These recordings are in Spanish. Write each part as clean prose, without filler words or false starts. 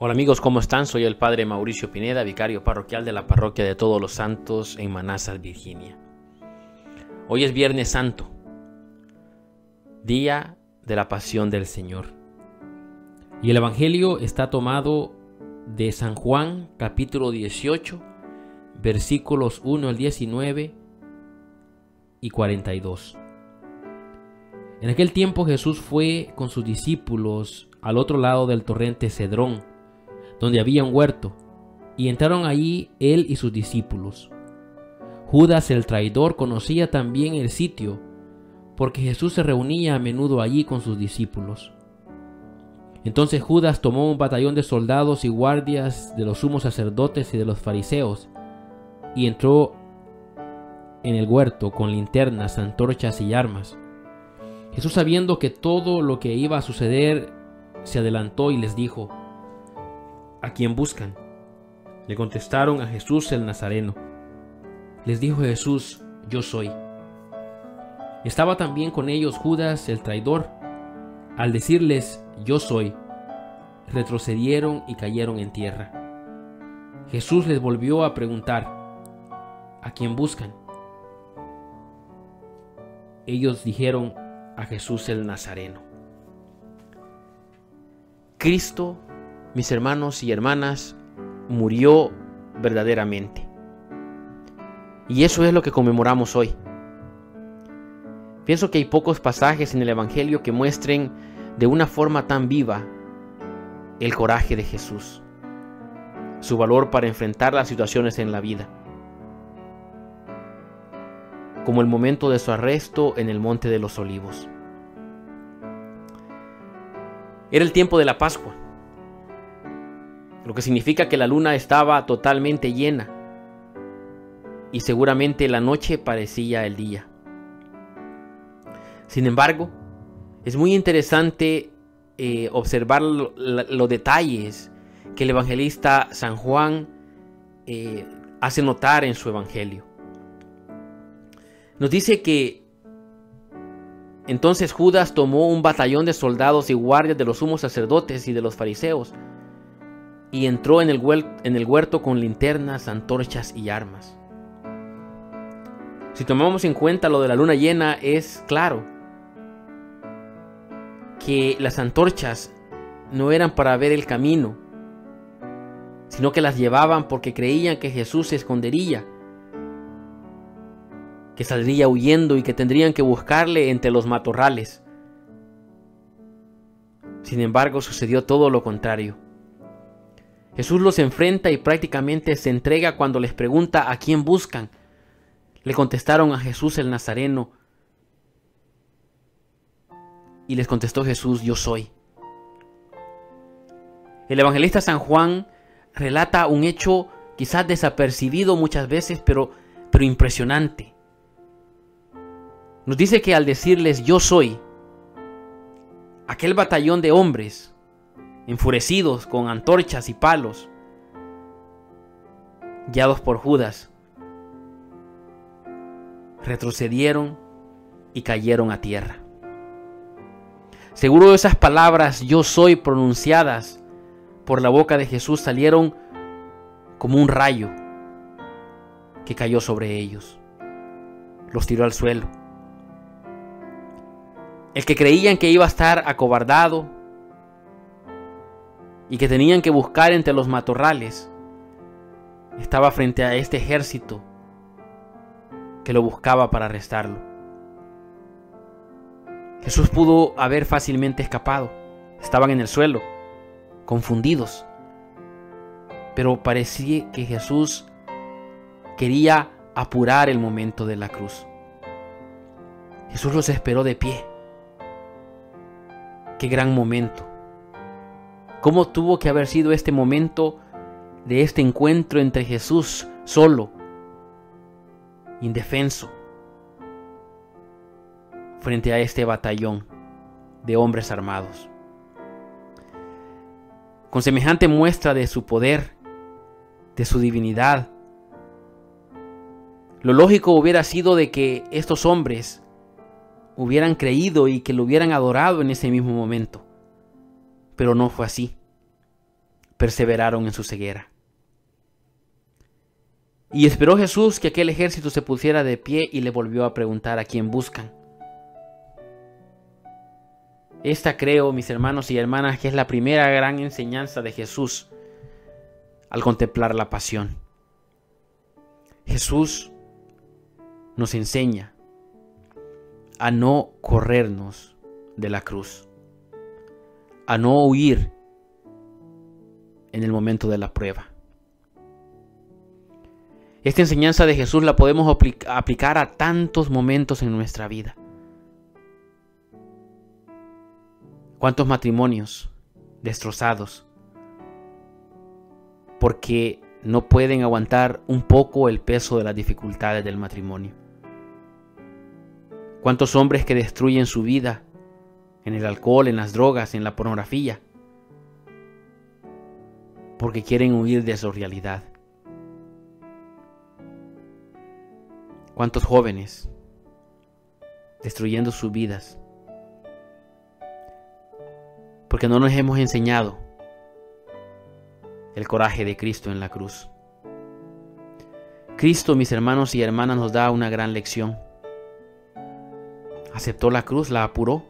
Hola amigos, ¿cómo están? Soy el Padre Mauricio Pineda, vicario parroquial de la Parroquia de Todos los Santos en Manassas, Virginia. Hoy es Viernes Santo, día de la Pasión del Señor. Y el Evangelio está tomado de San Juan, capítulo 18, versículos 1 al 19 y 42. En aquel tiempo Jesús fue con sus discípulos al otro lado del torrente Cedrón, donde había un huerto, y entraron allí él y sus discípulos. Judas el traidor conocía también el sitio, porque Jesús se reunía a menudo allí con sus discípulos. Entonces Judas tomó un batallón de soldados y guardias de los sumos sacerdotes y de los fariseos, y entró en el huerto con linternas, antorchas y armas. Jesús, sabiendo que todo lo que iba a suceder, se adelantó y les dijo: ¿A quién buscan? Le contestaron: a Jesús el Nazareno. Les dijo Jesús: Yo soy. Estaba también con ellos Judas el traidor. Al decirles: Yo soy, retrocedieron y cayeron en tierra. Jesús les volvió a preguntar: ¿A quién buscan? Ellos dijeron: a Jesús el Nazareno. Cristo, mis hermanos y hermanas, murió verdaderamente. Y eso es lo que conmemoramos hoy. Pienso que hay pocos pasajes en el Evangelio que muestren de una forma tan viva el coraje de Jesús, su valor para enfrentar las situaciones en la vida, como el momento de su arresto en el Monte de los Olivos. Era el tiempo de la Pascua, lo que significa que la luna estaba totalmente llena y seguramente la noche parecía el día. Sin embargo, es muy interesante observar los detalles que el evangelista San Juan hace notar en su evangelio. Nos dice que entonces Judas tomó un batallón de soldados y guardias de los sumos sacerdotes y de los fariseos y entró en el huerto con linternas, antorchas y armas. Si tomamos en cuenta lo de la luna llena, es claro que las antorchas no eran para ver el camino, sino que las llevaban porque creían que Jesús se escondería, que saldría huyendo y que tendrían que buscarle entre los matorrales. Sin embargo, sucedió todo lo contrario. Jesús los enfrenta y prácticamente se entrega cuando les pregunta a quién buscan. Le contestaron: a Jesús el Nazareno. Y les contestó Jesús: Yo soy. El evangelista San Juan relata un hecho quizás desapercibido muchas veces, pero impresionante. Nos dice que al decirles: Yo soy, aquel batallón de hombres enfurecidos con antorchas y palos, guiados por Judas, retrocedieron y cayeron a tierra. Seguro esas palabras "yo soy" pronunciadas por la boca de Jesús salieron como un rayo que cayó sobre ellos, los tiró al suelo. El que creían que iba a estar acobardado y que tenían que buscar entre los matorrales, estaba frente a este ejército que lo buscaba para arrestarlo. Jesús pudo haber fácilmente escapado. Estaban en el suelo, confundidos. Pero parecía que Jesús quería apurar el momento de la cruz. Jesús los esperó de pie. ¡Qué gran momento! ¿Cómo tuvo que haber sido este momento de este encuentro entre Jesús solo, indefenso, frente a este batallón de hombres armados? Con semejante muestra de su poder, de su divinidad, lo lógico hubiera sido de que estos hombres hubieran creído y que lo hubieran adorado en ese mismo momento. Pero no fue así. perseveraron en su ceguera. Y esperó Jesús que aquel ejército se pusiera de pie y le volvió a preguntar: ¿a quién buscan? Esta, creo, mis hermanos y hermanas, que es la primera gran enseñanza de Jesús al contemplar la pasión. Jesús nos enseña a no corrernos de la cruz, a no huir en el momento de la prueba. Esta enseñanza de Jesús la podemos aplicar a tantos momentos en nuestra vida. ¿Cuántos matrimonios destrozados porque no pueden aguantar un poco el peso de las dificultades del matrimonio? ¿Cuántos hombres que destruyen su vida en el alcohol, en las drogas, en la pornografía, porque quieren huir de su realidad? ¿Cuántos jóvenes destruyendo sus vidas porque no nos hemos enseñado el coraje de Cristo en la cruz? Cristo, mis hermanos y hermanas, nos da una gran lección. Aceptó la cruz, la apuró.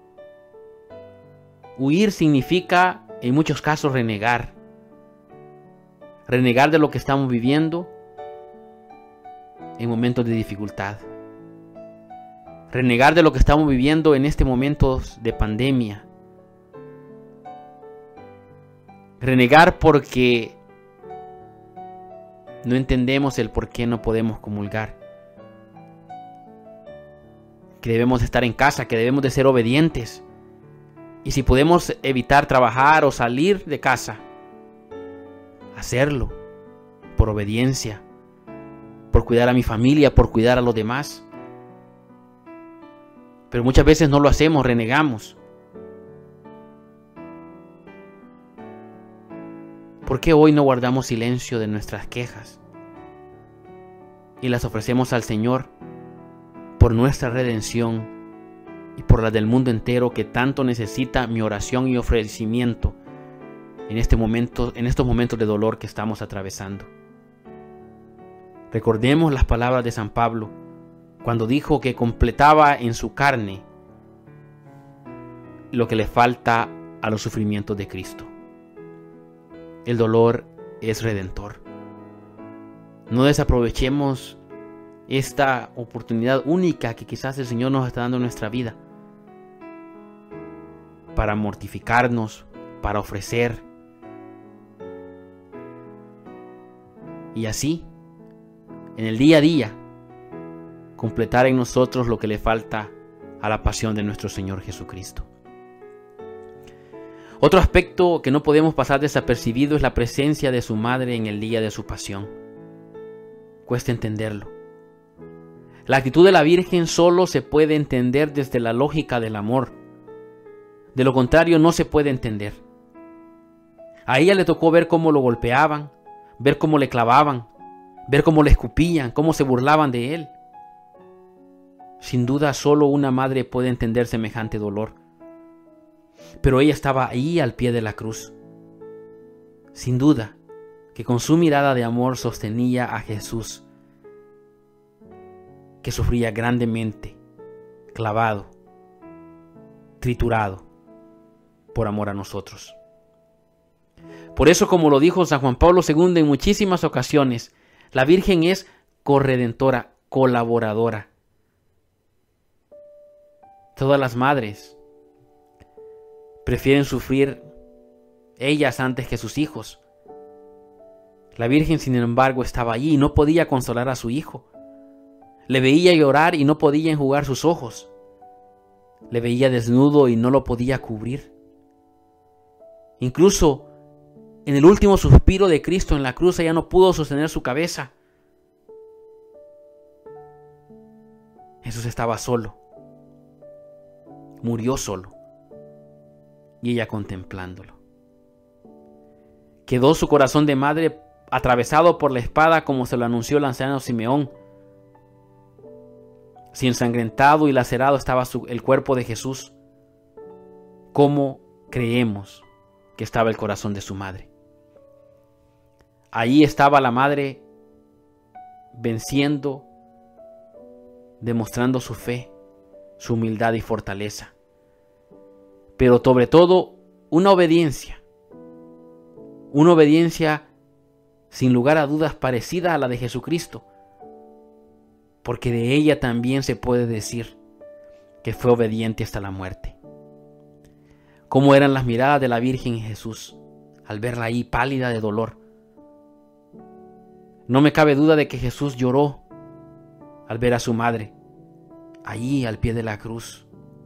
Huir significa, en muchos casos, renegar. Renegar de lo que estamos viviendo en momentos de dificultad. Renegar de lo que estamos viviendo en este momento de pandemia. Renegar porque no entendemos el por qué no podemos comulgar. Que debemos estar en casa, que debemos de ser obedientes. Y si podemos evitar trabajar o salir de casa, hacerlo por obediencia, por cuidar a mi familia, por cuidar a los demás. Pero muchas veces no lo hacemos, renegamos. ¿Por qué hoy no guardamos silencio de nuestras quejas y las ofrecemos al Señor por nuestra redención y por la del mundo entero, que tanto necesita mi oración y ofrecimiento en estos momentos de dolor que estamos atravesando? Recordemos las palabras de San Pablo cuando dijo que completaba en su carne lo que le falta a los sufrimientos de Cristo. El dolor es redentor. No desaprovechemos esta oportunidad única que quizás el Señor nos está dando en nuestra vida para mortificarnos, para ofrecer, y así, en el día a día, completar en nosotros lo que le falta a la pasión de nuestro Señor Jesucristo. Otro aspecto que no podemos pasar desapercibido es la presencia de su madre en el día de su pasión. Cuesta entenderlo. La actitud de la Virgen solo se puede entender desde la lógica del amor. De lo contrario, no se puede entender. A ella le tocó ver cómo lo golpeaban, ver cómo le clavaban, ver cómo le escupían, cómo se burlaban de él. Sin duda, solo una madre puede entender semejante dolor. Pero ella estaba ahí al pie de la cruz. Sin duda, que con su mirada de amor sostenía a Jesús, que sufría grandemente, clavado, triturado, por amor a nosotros. Por eso, como lo dijo San Juan Pablo II en muchísimas ocasiones, la Virgen es corredentora, colaboradora. Todas las madres prefieren sufrir ellas antes que sus hijos. La Virgen, sin embargo, estaba allí y no podía consolar a su hijo. Le veía llorar y no podía enjugar sus ojos. Le veía desnudo y no lo podía cubrir. Incluso en el último suspiro de Cristo en la cruz, ella no pudo sostener su cabeza. Jesús estaba solo. Murió solo. Y ella contemplándolo. Quedó su corazón de madre atravesado por la espada, como se lo anunció el anciano Simeón. Si ensangrentado y lacerado estaba el cuerpo de Jesús, ¿cómo creemos que estaba el corazón de su madre? Ahí estaba la madre venciendo, demostrando su fe, su humildad y fortaleza. Pero sobre todo, una obediencia sin lugar a dudas parecida a la de Jesucristo, porque de ella también se puede decir que fue obediente hasta la muerte. ¿Cómo eran las miradas de la Virgen y Jesús al verla ahí pálida de dolor? No me cabe duda de que Jesús lloró al ver a su madre allí al pie de la cruz,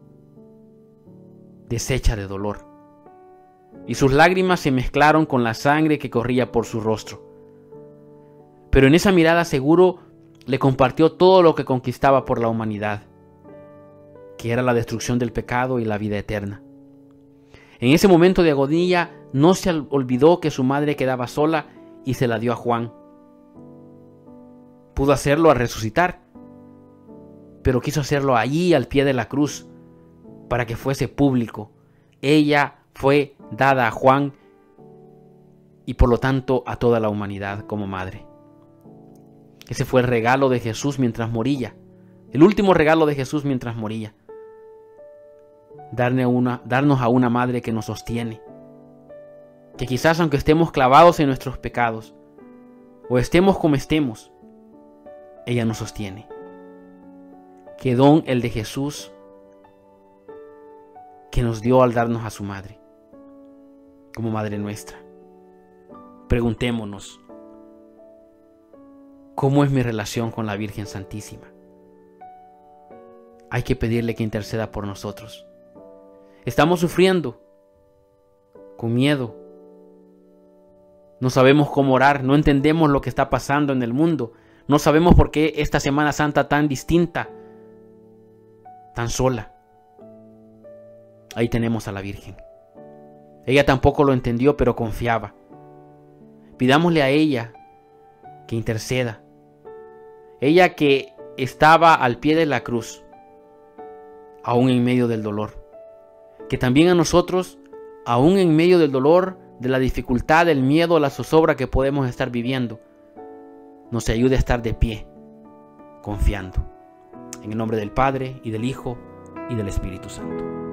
deshecha de dolor, y sus lágrimas se mezclaron con la sangre que corría por su rostro. Pero en esa mirada seguro le compartió todo lo que conquistaba por la humanidad, que era la destrucción del pecado y la vida eterna. En ese momento de agonía no se olvidó que su madre quedaba sola y se la dio a Juan. Pudo hacerlo al resucitar, pero quiso hacerlo allí al pie de la cruz para que fuese público. Ella fue dada a Juan y por lo tanto a toda la humanidad como madre. Ese fue el regalo de Jesús mientras moría, el último regalo de Jesús mientras moría. Darnos a una madre que nos sostiene, que quizás aunque estemos clavados en nuestros pecados o estemos como estemos, ella nos sostiene. Qué don el de Jesús que nos dio al darnos a su madre, como madre nuestra. Preguntémonos, ¿cómo es mi relación con la Virgen Santísima? Hay que pedirle que interceda por nosotros. Estamos sufriendo, con miedo. No sabemos cómo orar, no entendemos lo que está pasando en el mundo. No sabemos por qué esta Semana Santa tan distinta, tan sola. Ahí tenemos a la Virgen. Ella tampoco lo entendió, pero confiaba. Pidámosle a ella que interceda. Ella que estaba al pie de la cruz, aún en medio del dolor. Que también a nosotros, aún en medio del dolor, de la dificultad, del miedo, la zozobra que podemos estar viviendo, nos ayude a estar de pie, confiando. En el nombre del Padre, y del Hijo, y del Espíritu Santo.